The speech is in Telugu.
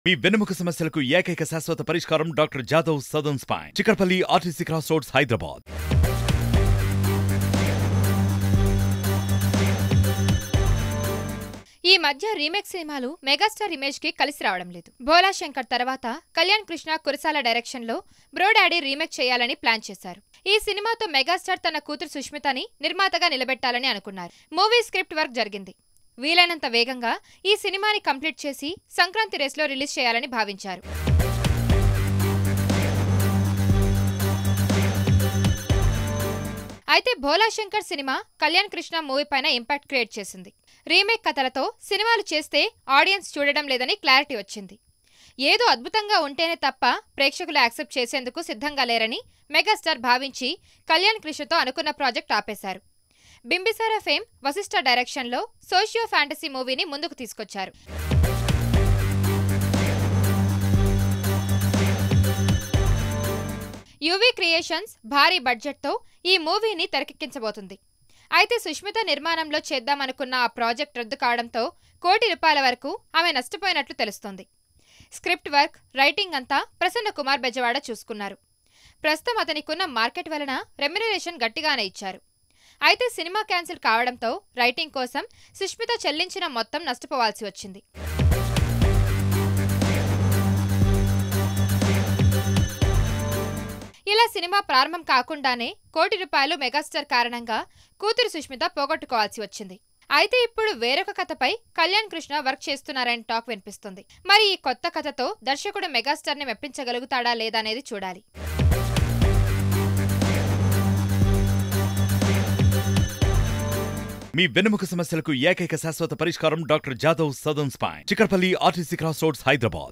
మీ వెన్నెముక సమస్యలకు ఏకైక శాశ్వత పరిష్కారం doctor Jadhav southern spine, Chikkadpally RTC cross roads, Hyderabad. ఈ మధ్య రీమేక్ సినిమాలు మెగాస్టార్ ఇమేజ్ కి కలిసి రావడం లేదు. భోలా శంకర్ తర్వాత కళ్యాణ్ కృష్ణ కురసాల డైరెక్షన్ లో బ్రో డాడీ రీమేక్ చేయాలని ప్లాన్ చేశారు. ఈ సినిమాతో మెగాస్టార్ తన కూతురు సుష్మితని నిర్మాతగా నిలబెట్టాలని అనుకున్నారు. మూవీ స్క్రిప్ట్ వర్క్ జరిగింది. వీలైనంత వేగంగా ఈ సినిమాని కంప్లీట్ చేసి సంక్రాంతి రేస్లో రిలీజ్ చేయాలని భావించారు. అయితే భోలా శంకర్ సినిమా కళ్యాణ్ కృష్ణ మూవీ పైన ఇంపాక్ట్ క్రియేట్ చేసింది. రీమేక్ కథలతో సినిమాలు చేస్తే ఆడియన్స్ చూడడం లేదని క్లారిటీ వచ్చింది. ఏదో అద్భుతంగా ఉంటేనే తప్ప ప్రేక్షకులు యాక్సెప్ట్ చేసేందుకు సిద్ధంగా లేరని మెగాస్టార్ భావించి కళ్యాణ్ కృష్ణతో అనుకున్న ప్రాజెక్ట్ ఆపేశారు. బింబిసారా ఫేమ్ వశిష్ఠ డైరెక్షన్లో సోషియో ఫ్యాంటసీ మూవీని ముందుకు తీసుకొచ్చారు. యువి క్రియేషన్స్ భారీ బడ్జెట్తో ఈ మూవీని తెరకెక్కించబోతుంది. అయితే సుష్మిత నిర్మాణంలో చేద్దామనుకున్న ఆ ప్రాజెక్ట్ రద్దు కావడంతో ₹1,00,00,000 వరకు ఆమె నష్టపోయినట్లు తెలుస్తోంది. స్క్రిప్ట్ వర్క్, రైటింగ్ అంతా ప్రసన్న కుమార్ బెజవాడ చూసుకున్నారు. ప్రస్తుతం అతనికున్న మార్కెట్ వలన రెమ్యునరేషన్ గట్టిగానే ఇచ్చారు. అయితే సినిమా క్యాన్సిల్ కావడంతో రైటింగ్ కోసం సుష్మిత చెల్లించిన మొత్తం నష్టపోవాల్సి వచ్చింది. ఇలా సినిమా ప్రారంభం కాకుండానే ₹1,00,00,000 మెగాస్టార్ కారణంగా కూతురు సుష్మిత పోగొట్టుకోవాల్సి వచ్చింది. అయితే ఇప్పుడు వేరొక కథపై కళ్యాణ్ కృష్ణ వర్క్ చేస్తున్నారని టాక్ వినిపిస్తుంది. మరి ఈ కొత్త కథతో దర్శకుడు మెగాస్టార్ ని మెప్పించగలుగుతాడా లేదా అనేది చూడాలి. మీ వెన్నెముక సమస్యలకు ఏకైక శాశ్వత పరిష్కారం doctor Jadhav southern spine, Chikkadpally RTC cross roads, Hyderabad.